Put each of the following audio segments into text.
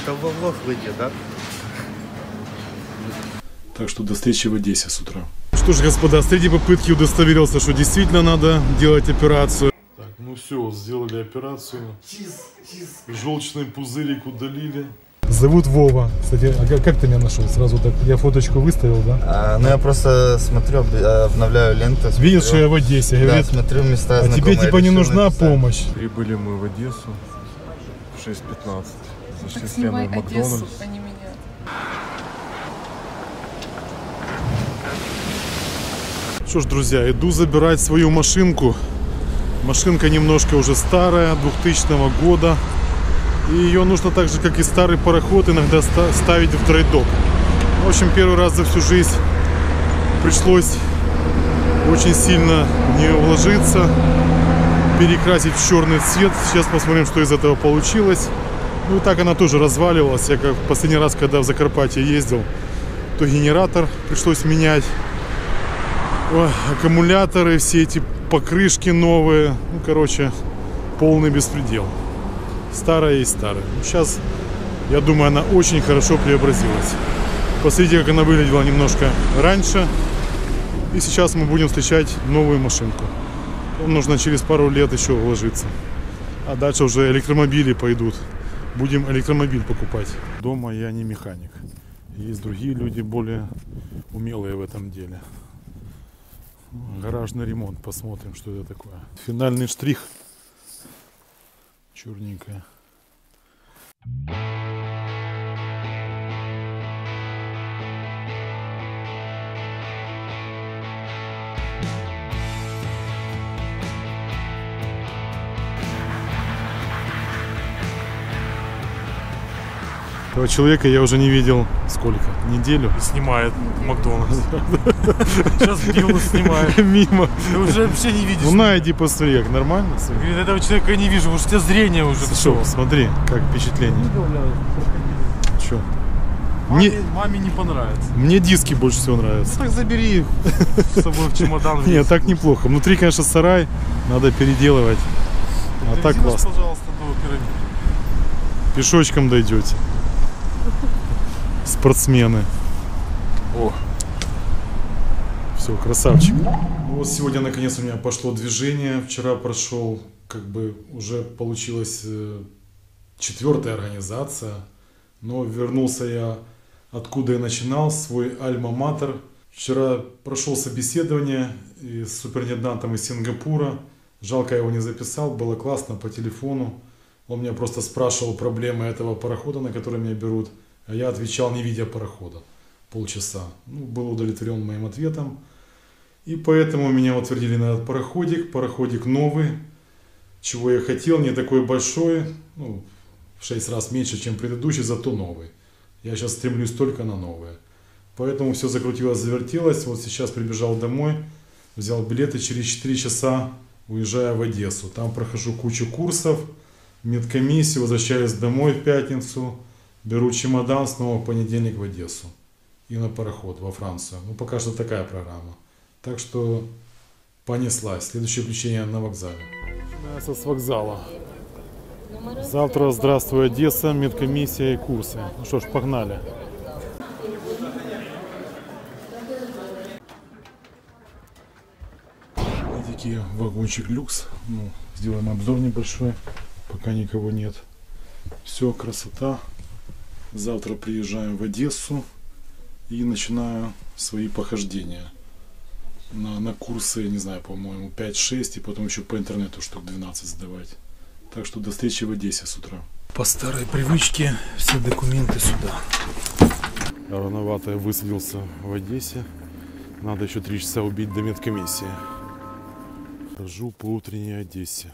Это влог выйдет, да? Так что до встречи в Одессе с утра. Что ж, господа, с третьей попытки удостоверился, что действительно надо делать операцию. Так, ну все, сделали операцию. Желчный пузырик удалили. Зовут Вова. Кстати, а как ты меня нашел? Сразу так, я фоточку выставил, да? Ну я просто смотрю, обновляю ленту. Видишь, что я в Одессе. Да, говорит, смотрю места а тебе типа не нужна помощь. Прибыли мы в Одессу в 6:15. Зашли Так с Леной снимай в Одессу, Макдональдс. а не меня. Что ж, друзья, иду забирать свою машинку. Машинка немножко уже старая, 2000 года. И ее нужно так же, как и старый пароход, иногда ставить в драйдок. В общем, первый раз за всю жизнь пришлось очень сильно в нее вложиться, перекрасить в черный цвет. Сейчас посмотрим, что из этого получилось. Ну и так она тоже разваливалась. Я как последний раз, когда в Закарпатье ездил, то генератор пришлось менять. Ой, аккумуляторы, все эти покрышки новые. Ну, короче, полный беспредел. Старая и старая. Сейчас, я думаю, она очень хорошо преобразилась. Посмотрите, как она выглядела немножко раньше. И сейчас мы будем встречать новую машинку. Нам нужно через пару лет еще вложиться. А дальше уже электромобили пойдут. Будем электромобиль покупать. Дома я не механик. Есть другие люди более умелые в этом деле. Гаражный ремонт. Посмотрим, что это такое. Финальный штрих. Черненькая. Этого человека я уже не видел сколько? Неделю? Снимает Макдональдс. Сейчас Билл снимает. Мимо. Ты уже вообще не видишь. Ну на, иди посмотри, как нормально. Говорит, этого человека я не вижу, уж у тебя зрение уже. Что, смотри, как впечатление. Че? Маме не понравится. Мне диски больше всего нравятся. Так забери их с собой в чемодан. Нет, так неплохо. Внутри, конечно, сарай, надо переделывать. А так классно. Пожалуйста, до пирамиды. Пешочком дойдете. Спортсмены. О. Все, красавчик. Вот сегодня наконец у меня пошло движение. Вчера прошел, как бы уже получилась 4-я организация. Но вернулся я откуда я начинал, свой альма-матер. Вчера прошел собеседование с суперинтендантом из Сингапура. Жалко, я его не записал, было классно по телефону. Он меня просто спрашивал проблемы этого парохода, на который меня берут. А я отвечал, не видя парохода, полчаса. Ну, был удовлетворен моим ответом. И поэтому меня утвердили на этот пароходик. Пароходик новый, чего я хотел, не такой большой. Ну, в 6 раз меньше, чем предыдущий, зато новый. Я сейчас стремлюсь только на новые. Поэтому все закрутилось, завертелось. Вот сейчас прибежал домой, взял билеты, через 4 часа уезжаю в Одессу. Там прохожу кучу курсов, медкомиссию, возвращаюсь домой в пятницу. Беру чемодан, снова в понедельник в Одессу. И на пароход во Францию. Ну, пока что такая программа. Так что понеслась. Следующее включение на вокзале. Начинается с вокзала. Завтра здравствуй, Одесса, медкомиссия и курсы. Ну что ж, погнали. Видите, вагончик люкс. Ну, сделаем обзор небольшой, пока никого нет. Все, красота. Завтра приезжаем в Одессу и начинаю свои похождения на курсы, не знаю, по-моему, 5-6, и потом еще по интернету штук 12 сдавать. Так что до встречи в Одессе с утра. По старой привычке все документы сюда. Рановато я высадился в Одессе. Надо еще 3 часа убить до медкомиссии. Хожу по утренней Одессе.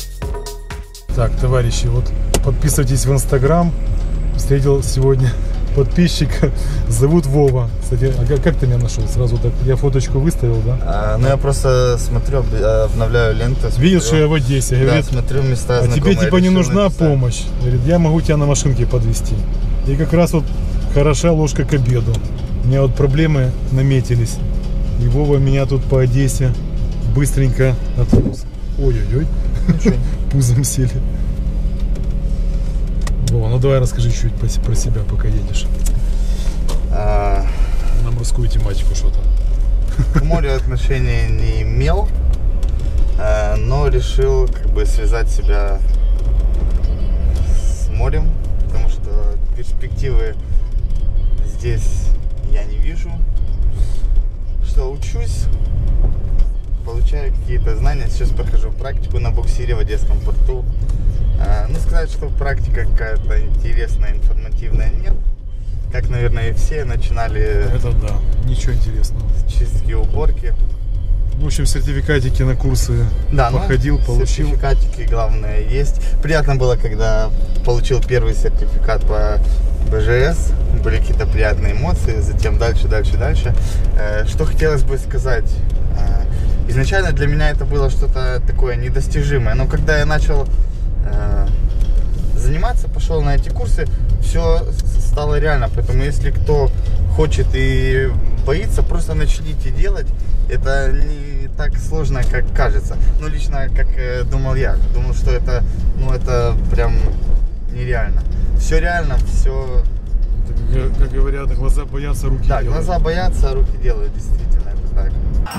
Так, товарищи, вот подписывайтесь в Инстаграм. Встретил сегодня подписчика. Зовут Вова. Кстати, а как ты меня нашел? Сразу так, я фоточку выставил, да? Ну я просто смотрю, обновляю ленту. Видишь, что я в Одессе. Да, Говорит, смотрю места а знакомые. тебе типа не решил нужна написать. помощь. Говорит, я могу тебя на машинке подвезти. И как раз вот хороша ложка к обеду. У меня вот проблемы наметились. И Вова меня тут по Одессе быстренько отвез. Ой-ой-ой. Пузом сели. Вова, ну давай расскажи чуть-чуть про себя, пока едешь. На морскую тематику что-то. К морю отношения не имел, но решил как бы связать себя с морем, потому что перспективы здесь я не вижу. Что учусь, получаю какие-то знания, сейчас прохожу практику на буксире в Одесском порту. Ну, сказать, что практика какая-то интересная, информативная, нет. Как, наверное, и все начинали Это да, ничего интересного. с чистки, уборки. В общем, сертификатики на курсы Да, походил, получил. Сертификатики, главное, есть. Приятно было, когда получил первый сертификат по БЖС. Были какие-то приятные эмоции. Затем дальше. Что хотелось бы сказать. Изначально для меня это было что-то такое недостижимое. Но когда я начал заниматься, пошел на эти курсы, все стало реально. Поэтому если кто хочет и боится, просто начните делать. Это не так сложно, как кажется. Ну, лично, как думал я. Думал, что это, это прям нереально. Все реально, все... Как говорят, глаза боятся, руки Да, делают. глаза боятся, а руки делают. Действительно, это так.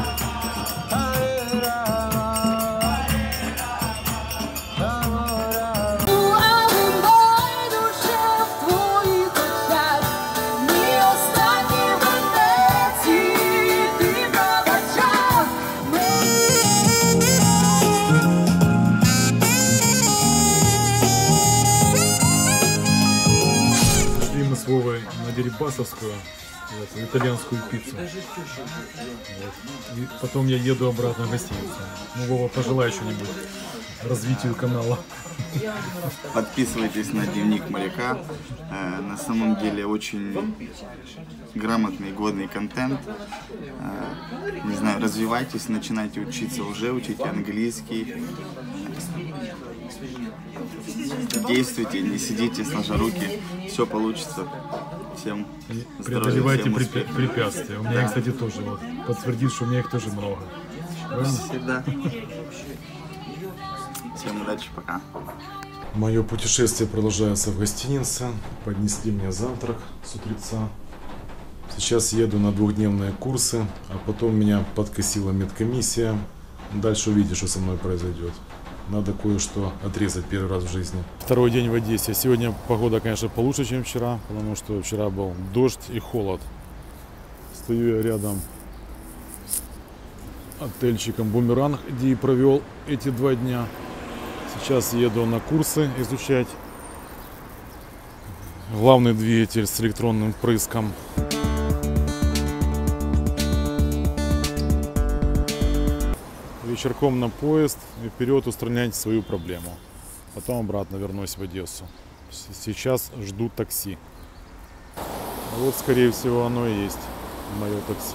Шли мы с Вовой на Дерибасовскую, в итальянскую пиццу. Вот. И потом я еду обратно в гостиницу. Ну, Вова, пожелай что-нибудь развитию канала. Подписывайтесь на дневник моряка. На самом деле очень грамотный, годный контент. Не знаю, развивайтесь, начинайте учиться уже, учите английский. Действуйте, не сидите сложа руки, все получится. Всем здоровья, Преодолевайте всем успехов. препятствия. У меня, Да. кстати, тоже вот подтвердит, что у меня их тоже много. Правильно? Всегда. Всем удачи, пока. Мое путешествие продолжается в гостинице. Поднесли мне завтрак с утреца. Сейчас еду на двухдневные курсы, а потом меня подкосила медкомиссия. Дальше увидишь, что со мной произойдет. Надо кое-что отрезать первый раз в жизни. Второй день в Одессе. Сегодня погода, конечно, получше, чем вчера, потому что вчера был дождь и холод. Стою я рядом с отельчиком «Бумеранг», где и провел эти 2 дня. Сейчас еду на курсы изучать главный двигатель с электронным впрыском. Вечерком на поезд и вперед устранять свою проблему. Потом обратно вернусь в Одессу. Сейчас жду такси. А вот, скорее всего, оно и есть мое такси.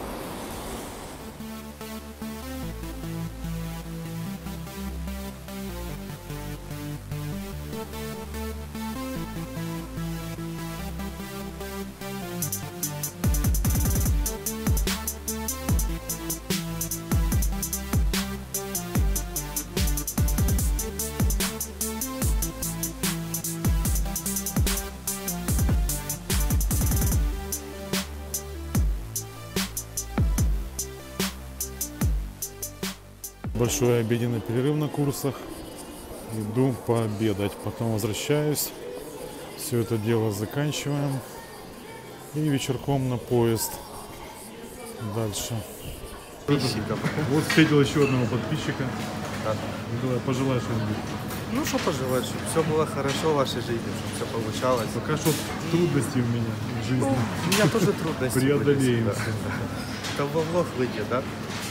Большой обеденный перерыв на курсах. Иду пообедать, потом возвращаюсь. Все это дело заканчиваем. И вечерком на поезд. Дальше. Вот встретил еще одного подписчика. Давай, пожелай что-нибудь. Ну, что пожелать, чтобы все было хорошо в вашей жизни, чтобы все получалось. Пока что трудности у меня в жизни. У меня тоже трудности. Преодолеем были все. всегда. Это во влог выйдет, да?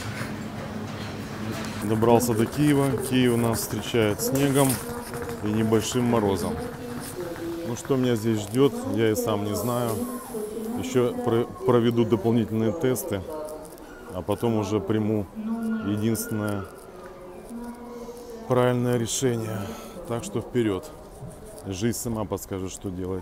Добрался до Киева. Киев нас встречает снегом и небольшим морозом. Ну что меня здесь ждет, я и сам не знаю. Еще проведу дополнительные тесты, а потом уже приму единственное правильное решение. Так что вперед. Жизнь сама подскажет, что делать.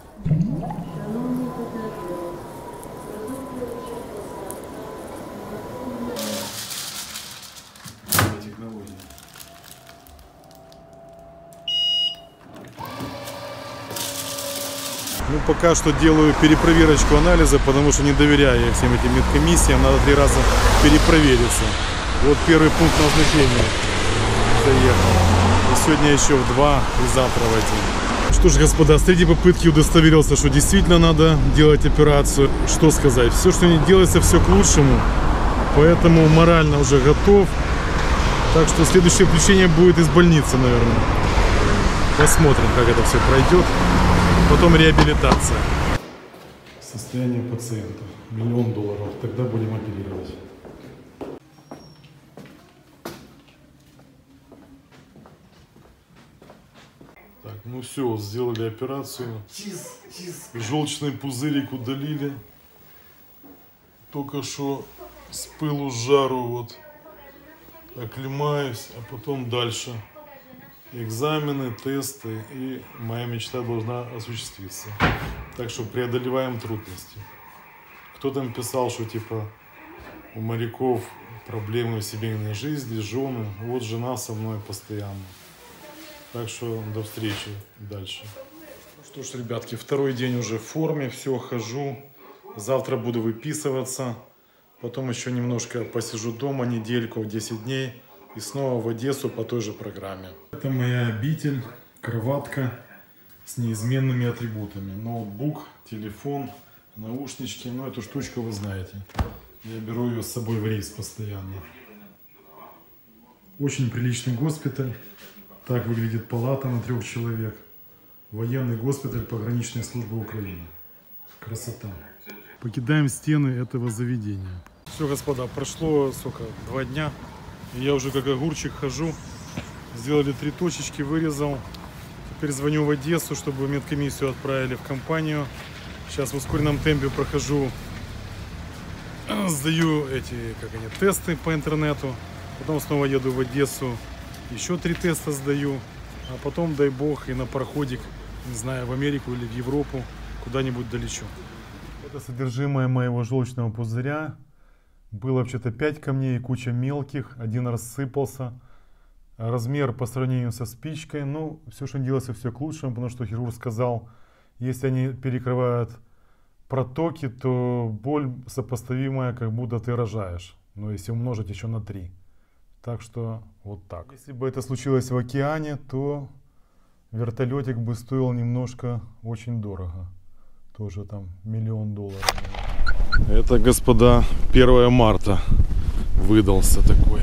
Ну, пока что делаю перепроверочку анализа, потому что не доверяю я всем этим медкомиссиям. Надо 3 раза перепровериться. Вот первый пункт назначения. Заехал. И сегодня еще в 2 и завтра в 1. Что ж, господа, с третьей попытки удостоверился, что действительно надо делать операцию. Что сказать? Все, что не делается, все к лучшему. Поэтому морально уже готов. Так что следующее включение будет из больницы, наверное. Посмотрим, как это все пройдет. Потом реабилитация. Состояние пациента. $1 000 000. Тогда будем оперировать. Так, ну все, сделали операцию. Желчный пузырик удалили. Только что с пылу с жару вот оклемаюсь, а потом дальше. Экзамены, тесты, и моя мечта должна осуществиться. Так что преодолеваем трудности. Кто там писал, что типа у моряков проблемы в семейной жизни, жены. Вот жена со мной постоянно. Так что до встречи дальше. Что ж, ребятки, второй день уже в форме, все, хожу. Завтра буду выписываться. Потом еще немножко посижу дома, недельку, 10 дней. И снова в Одессу по той же программе. Это моя обитель, кроватка с неизменными атрибутами. Ноутбук, телефон, наушнички. Ну, эту штучку вы знаете. Я беру ее с собой в рейс постоянно. Очень приличный госпиталь. Так выглядит палата на 3 человек. Военный госпиталь пограничной службы Украины. Красота. Покидаем стены этого заведения. Все, господа, прошло, 2 дня. Я уже как огурчик хожу. Сделали 3 точечки, вырезал. Теперь звоню в Одессу, чтобы медкомиссию отправили в компанию. Сейчас в ускоренном темпе прохожу, сдаю эти, тесты по интернету. Потом снова еду в Одессу, еще 3 теста сдаю. А потом, дай бог, и на пароходик, не знаю, в Америку или в Европу, куда-нибудь долечу. Это содержимое моего желчного пузыря. Было вообще-то 5 камней, куча мелких, 1 рассыпался. Размер по сравнению со спичкой. Ну, все, что делается, все к лучшему, потому что хирург сказал, если они перекрывают протоки, то боль сопоставимая, как будто ты рожаешь. Но если умножить еще на 3. Так что вот так. Если бы это случилось в океане, то вертолетик бы стоил немножко очень дорого. Тоже там $1 000 000. Это, господа, 1 марта выдался такой.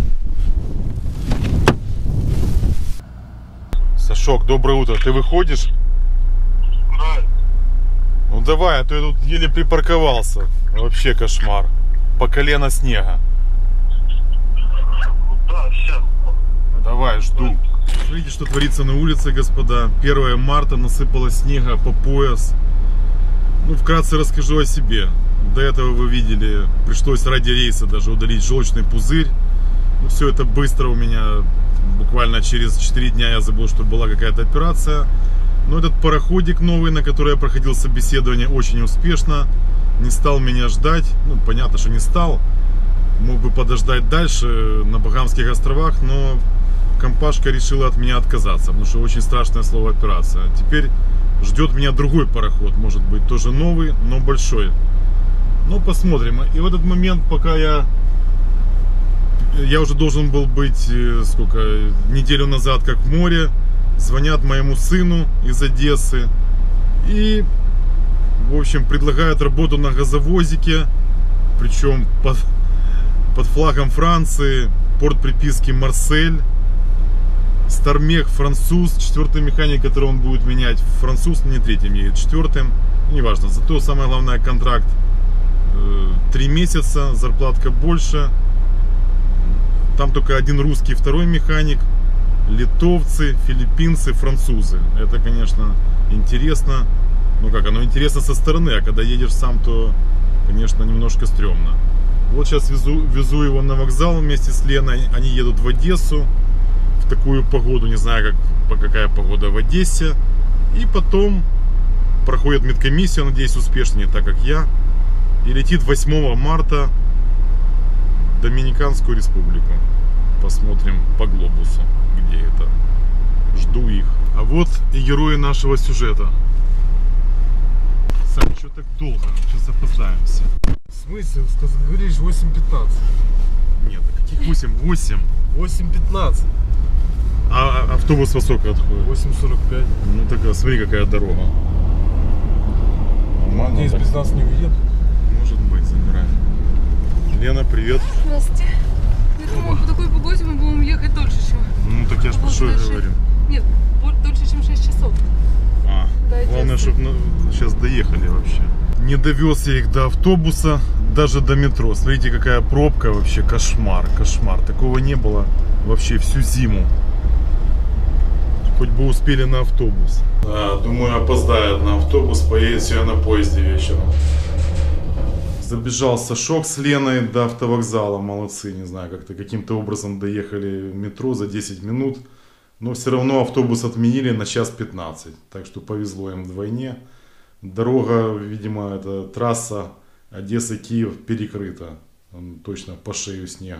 Сашок, доброе утро. Ты выходишь? Да. Ну давай, а то я тут еле припарковался. Вообще кошмар. По колено снега. Да, сейчас. Давай, жду. Смотрите, что творится на улице, господа. 1 марта, насыпало снега по пояс. Ну, вкратце расскажу о себе. До этого вы видели, пришлось ради рейса даже удалить желчный пузырь. Ну, все это быстро у меня, буквально через 4 дня я забыл, что была какая-то операция. Но этот пароходик новый, на который я проходил собеседование, очень успешно. Не стал меня ждать. Ну, понятно, что не стал. Мог бы подождать дальше на Багамских островах, но компашка решила от меня отказаться, потому что очень страшное слово операция. Теперь ждет меня другой пароход, может быть тоже новый, но большой. Ну, посмотрим. И в этот момент, пока я уже должен был быть, неделю назад как в море, звонят моему сыну из Одессы и, в общем, предлагают работу на газовозике, причем под флагом Франции, порт приписки Марсель. Стармех француз, 4-й механик, который он будет менять, француз, не 3-м едет, 4-м, неважно. Зато самое главное, контракт 3 месяца, зарплатка больше. Там только 1 русский, 2-й механик, литовцы, филиппинцы, французы. Это, конечно, интересно. Ну как, оно интересно со стороны, а когда едешь сам, то, конечно, немножко стрёмно. Вот сейчас везу его на вокзал вместе с Леной. Они едут в Одессу в такую погоду, не знаю, какая погода в Одессе. И потом проходит медкомиссию, надеюсь, успешно, не так как я. И летит 8 марта в Доминиканскую республику. Посмотрим по глобусу, где это. Жду их. А вот и герои нашего сюжета. Сань, что так долго? Сейчас опоздаемся. В смысле? Говоришь 8:15. Нет, а каких 8? 8. 8:15. А автобус во сколько отходит? 8:45. Ну так, смотри, какая дорога. Нормально. Надеюсь, без нас не уедут. Может быть, забирай. Лена, привет. Здравствуйте. Я думала, по такой погоде мы будем ехать дольше, чем... Ну так я ж про что и говорю. Нет, дольше, чем 6 часов. Главное, чтобы сейчас доехали вообще. Не довез я их до автобуса, даже до метро. Смотрите, какая пробка вообще, кошмар, кошмар. Такого не было вообще всю зиму. Хоть бы успели на автобус. Да, думаю, опоздает на автобус, поедет сегодня на поезде вечером. Забежал Сашок с Леной до автовокзала, молодцы, не знаю, как-то каким-то образом доехали в метро за 10 минут. Но все равно автобус отменили на 1:15, так что повезло им вдвойне. Дорога, видимо, это трасса Одесса-Киев перекрыта, точно по шею снега.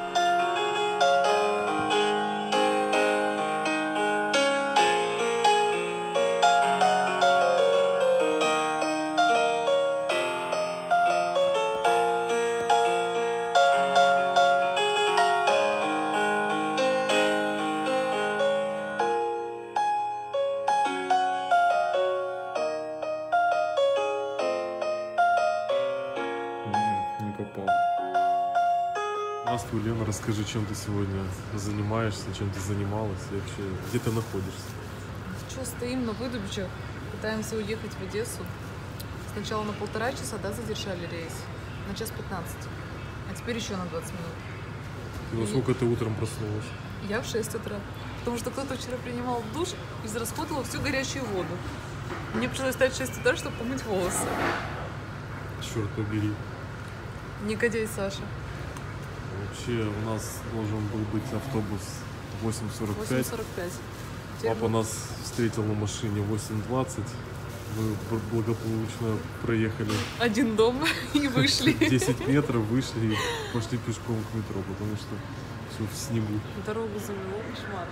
Не попал. Здравствуй, Лена, расскажи, чем ты сегодня занимаешься, чем ты занималась и вообще, где ты находишься? Что, стоим на выдумчах, пытаемся уехать в Одессу. Сначала на 1,5 часа, да, задержали рейс, на 1:15, а теперь еще на 20 минут. И во сколько ты утром проснулась? Я в 6 утра, потому что кто-то вчера принимал душ и израсходовал всю горячую воду. Мне пришлось встать в 6 утра, чтобы помыть волосы. Черт побери. Негодяй Саша. Вообще у нас должен был быть автобус 8:45. 8:45. Папа нас встретил на машине 8:20. Мы благополучно проехали Один дом и вышли. 10 метров, вышли и пошли пешком к метро, потому что все в снегу. Дорогу замело, кошмар.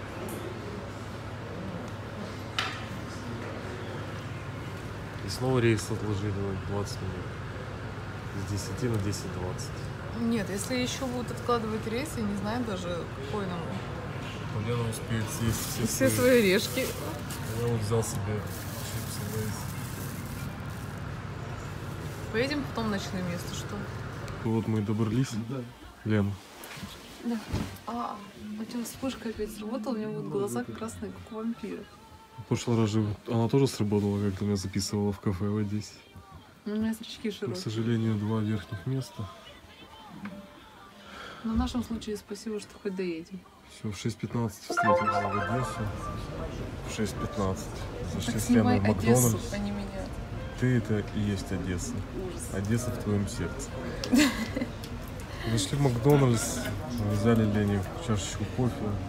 И снова рейс отложили на 20 минут. С 10 на 10:20. Нет, если еще будут откладывать рейс, я не знаю даже, какой нам. Лена успеет съесть Все свои орешки. Я вот взял себе чипсы Лейс. Поедем потом в ночное место, что? Вот мы и добрались. Да. Лена. Да. А у тебя вспышка опять сработала, у меня будут глаза красные, как у вампира. В прошлый раз же она тоже сработала, как ты меня записывала в кафе в Одессе. У меня зрачки Но, к широкие. сожалению, 2 верхних места. Но в нашем случае спасибо, что хоть доедем. Все, в 6:15 встретились в Одессе. В 6:15 зашли Так с Леной снимай в Одессу, Макдональдс. а не меня. Ты это и есть Одесса. Ужас. Одесса в твоем сердце. Зашли в Макдональдс, взяли Лене чашечку кофе.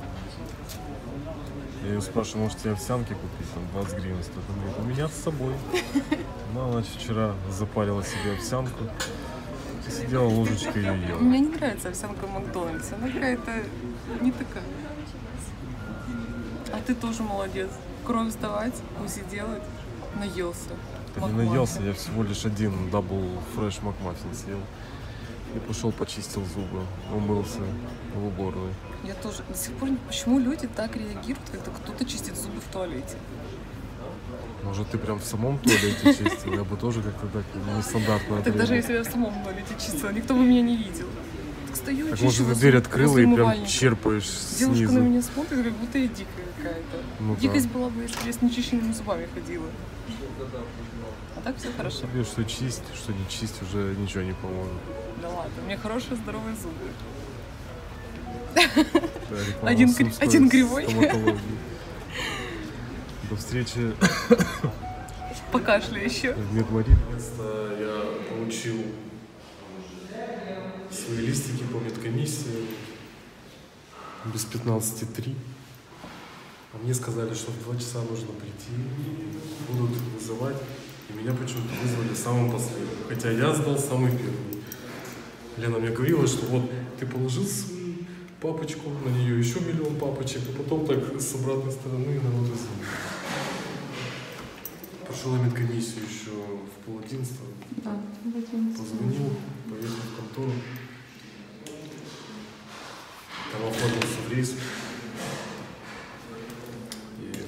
Я ее спрашиваю, может тебе овсянки купить, там 20 гривен стоит. Она говорит, у меня с собой. Ну, она вчера запарила себе овсянку и сидела ложечкой и ела. Мне не нравится овсянка в Макдональдсе, она какая-то не такая. А ты тоже молодец. Кровь сдавать, УЗИ делать, наелся. Я не наелся, я всего лишь один дабл фреш макмаффин съел. И пошел почистил зубы, умылся в уборной. Я тоже до сих пор не... Почему люди так реагируют, когда кто-то чистит зубы в туалете? Может, ты прям в самом туалете чистил? Я бы тоже как-то так нестандартно Так даже отреагировал. если я в самом туалете чистила, никто бы меня не видел. Так стою, Так чищу может, ты зубы дверь открыла возле и прям умывальника. черпаешь Девушка снизу. на меня смотрит, как будто я дикая какая-то. Ну да. Дикость была бы, если бы я с нечищенными зубами ходила. А так все хорошо. Тебе что чисть, что не чисть, уже ничего не поможет. Да ладно, у меня хорошие здоровые зубы. Да, реклама Один Сумской один кривой. стоматологии. До встречи Покашляй еще. в Медмарин. Наконец-то я получил свои листики по медкомиссии без 15:03. А мне сказали, что в 2 часа нужно прийти, будут вызывать. И меня почему-то вызвали самым последним. Хотя я сдал самый первый. Лена мне говорила, что вот ты положил свою папочку, на нее еще миллион папочек, а потом так с обратной стороны народ вызвал. Пошел я медкомиссию еще в 10:30. Да, Позвонил, поехал в контору. Там оформился в рейс. И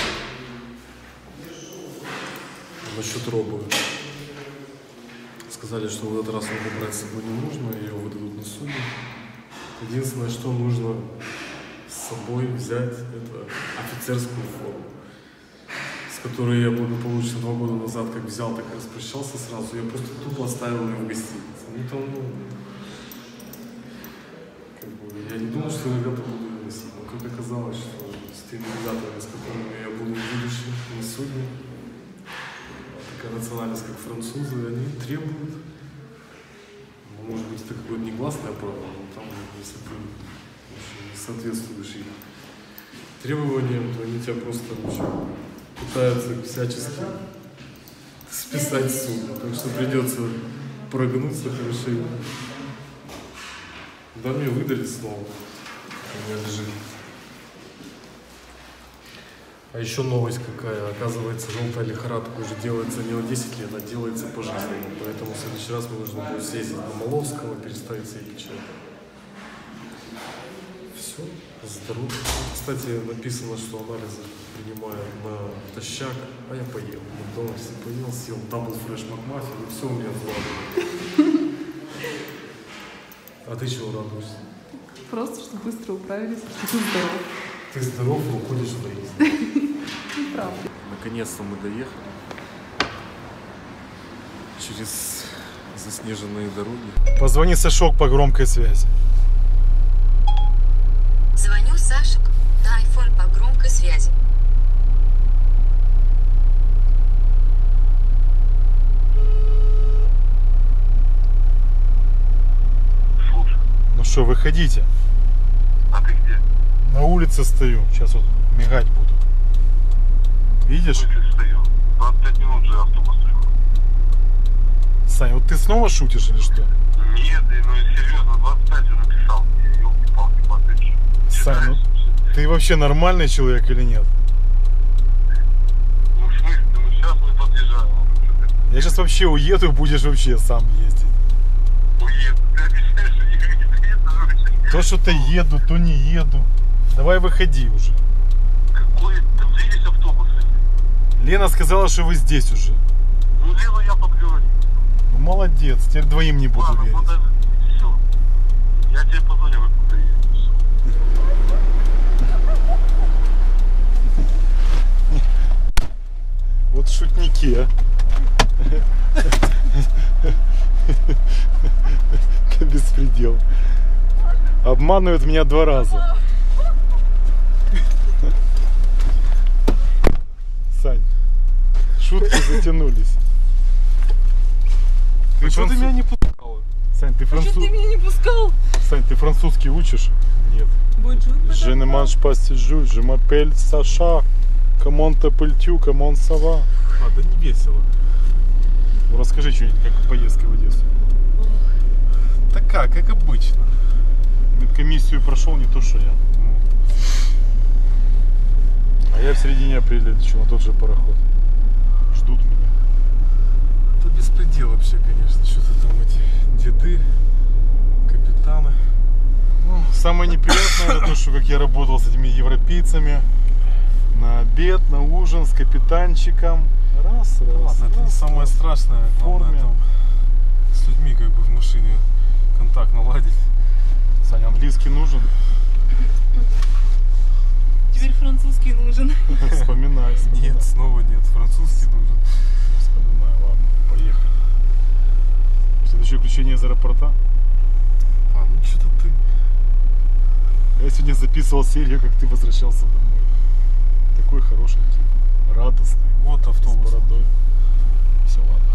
насчет робы. Сказали, что в этот раз робу брать с собой не нужно, ее выдадут на суде. Единственное, что нужно с собой взять, это офицерскую форму, с которой я благополучно 2 года назад как взял, так и распрощался сразу. Я просто тупо оставил ее в гостинице. Ну там, я не думал, что ребята буду ее носить. Но как оказалось, что с теми ребятами, с которыми я буду в будущем на суде, такая национальность, как французы, они требуют, ну, может быть, это какое-то негласное право, но там, если ты не соответствуешь их требованиям, то они тебя просто вообще пытаются всячески списать с суда. Так что придется прогнуться хорошо. Да, мне выдали снова. У меня лежит. А еще новость какая. Оказывается, желтая лихорадка уже делается не на 10 лет, а делается пожизненно. Поэтому в следующий раз мне нужно будет съездить на Маловского, переставить всякий чай. Все, здорово. Кстати, написано, что анализы принимают натощак, а я поел. В Макдональдсе поел, съел дабл фреш макмаффин, и все у меня в голове. А ты чего радуешься? Просто, что быстро управились, что ты здоров. Ты здоров и уходишь в рейс. Правда. Наконец-то мы доехали. Через заснеженные дороги. Позвони Сашок по громкой связи. Звоню Сашек на iPhone по громкой связи. Слушай, Ну что, выходите. а ты где? На улице стою. Сейчас вот мигать буду. Видишь? Слушай, стою. 25 минут же автобус приехал. Сань, вот ты снова шутишь или что? Нет, ну серьезно, 25 же написал. Ёлки-палки, смотри. Сань, ну ты вообще нормальный человек или нет? Ну в смысле, ну сейчас мы подъезжаем. Я сейчас вообще уеду и будешь вообще сам ездить. Уеду. Ты обещаешь, что никак не приедешь? То что-то еду, то не еду. Давай выходи уже. Какой? Там где есть автобусы? Лена сказала, что вы здесь уже. Ну Лену я подговорю. Ну молодец, теперь двоим не буду Ладно, верить. ну даже все. Я тебе позвоню, как куда едешь. Вот шутники, а. Это беспредел. Обманывают меня 2 раза. Сань, шутки затянулись. Почему ты меня не пускала? Сань, ты А что ты меня не пускал? Сань, ты французский учишь? Нет. Бонжур, Je ne mange pas ce jour, je m'appelle Sacha. Comment t'appelles-tu, comment ça va? А, да не весело. Ну, расскажи что-нибудь, как поездка в Одессу. Такая, как обычно. Медкомиссию прошел не то, что я. А я в середине апреля лечу на тот же пароход. Ждут меня. Это беспредел вообще, конечно. Что-то там эти деды, капитаны. Ну, самое неприятное это то, что как я работал с этими европейцами на обед, на ужин с капитанчиком. Раз. Ладно, это не самое страшное. Главное форме. там с людьми как бы в машине контакт наладить. Саня, английский нужен? Теперь французский нужен. Вспоминай. Нет, снова нет. Французский нужен. Вспоминаю, ладно, поехали. Следующее включение из аэропорта. А, ну что-то ты. Я сегодня записывал серию, как ты возвращался домой. Такой хорошенький. радостный. Вот С автобус. бородой. Все, ладно.